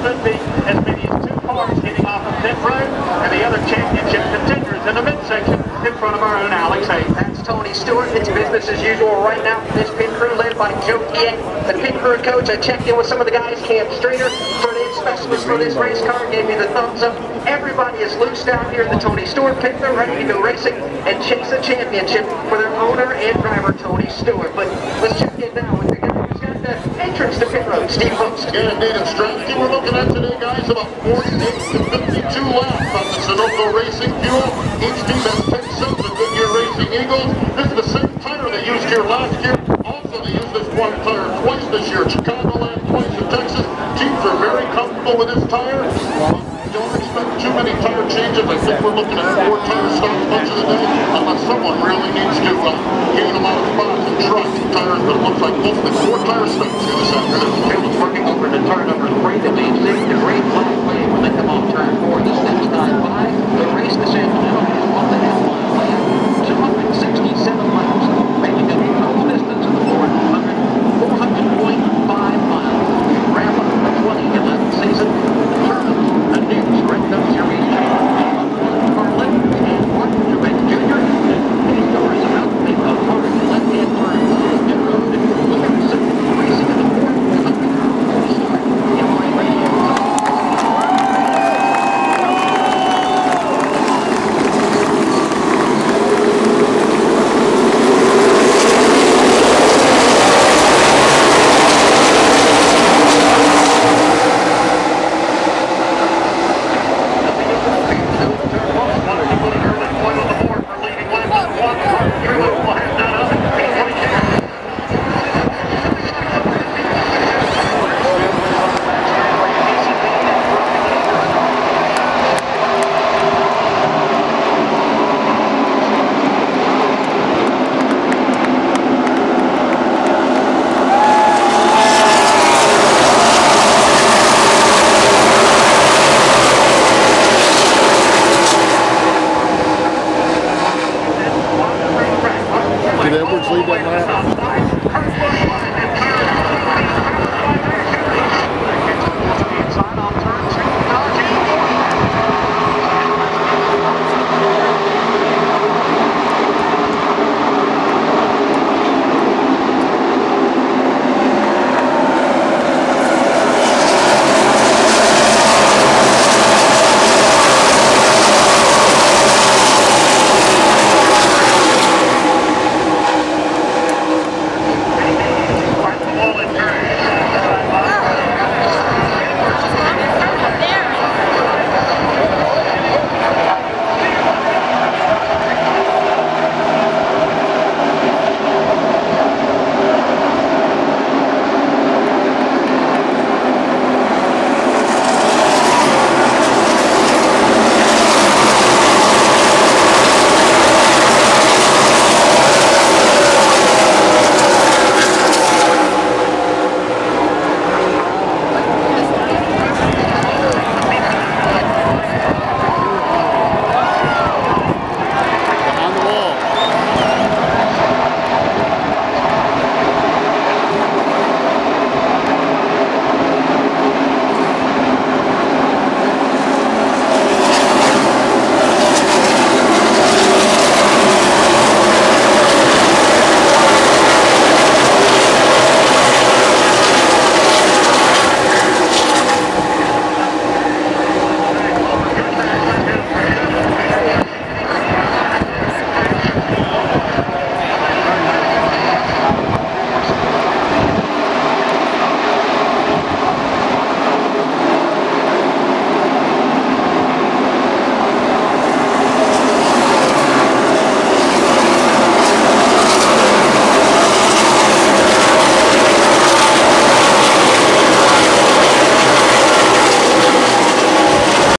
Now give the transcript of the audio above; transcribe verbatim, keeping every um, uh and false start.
could be as many as two cars getting off of pit road, and the other championship contenders in the midsection in front of our own Alex Hayes. That's Tony Stewart. It's business as usual right now for this pit crew led by Joe Diet, the pit crew coach. I checked in with some of the guys. Cam Streeter, front-end specialist for this race car, gave me the thumbs up. Everybody is loosed out here in the Tony Stewart pit. They're ready to go racing and chase a championship for their owner and driver, Tony Stewart. But let's check in now with the guy who's got the entrance to pit road, Steve Post. Yeah, indeed, and strategy we're looking at today, guys, about forty-eight to fifty-two laps on the Sunoco Racing Fuel. Each team has ten cents of Goodyear Racing Eagles. This is the same tire they used here last year. Also, they used this one tire twice this year. Chicagoland, twice in Texas. Teams are very comfortable with this tire. Don't expect too many tire changes. I think we're looking at four tire stops much of the day, unless someone really needs to uh, get them out of the box and try two tires, but it looks like mostly four tire stops here this afternoon.